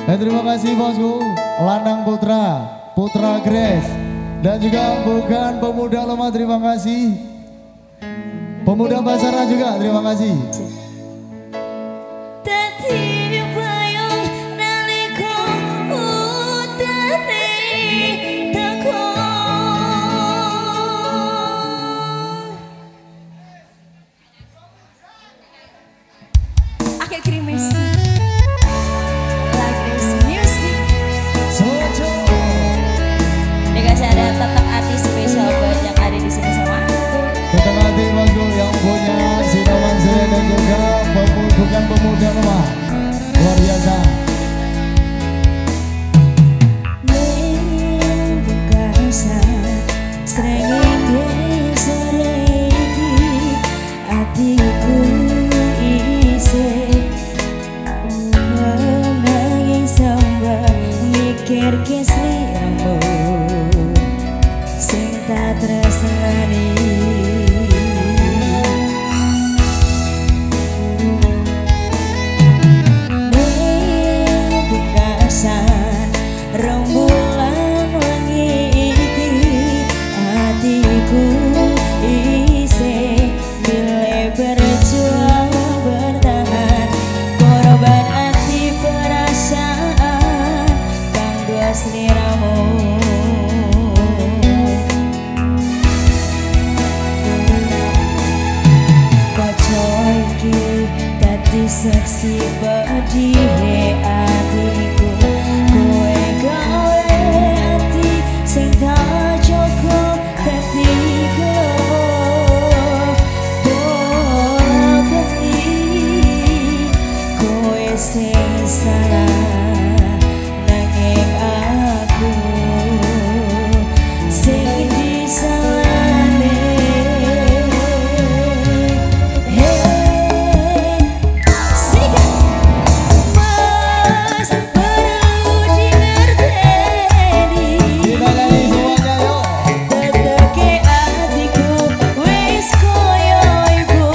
Terima kasih bosku, Landang Putra, Putra Grace, dan juga bukan pemuda lemah, terima kasih. Pemuda Basara juga, terima kasih. Agak krimis. Ada tetap hati spesial buat yang ada di sini semua. Tetap hati bosku yang punya sinaman saya dan juga bukan pemuda lemah, luar biasa. Hatiku isi menangis sambar mikir kesliramu sing tak tresnani. Ning bungkasan rembulan wengi iki hatiku isih milih berjuang bertahan korban hati perasaan kanggo sliramu. Seksi badihe hatiku, kowe gawe hati sing tak cukup hatiku. Bola bali kowe sing salah nanging aku sing disalahne.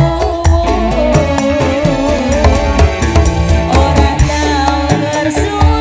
So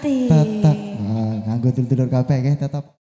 Ati. Tetap nganggo tidur kabeh nggih tetap.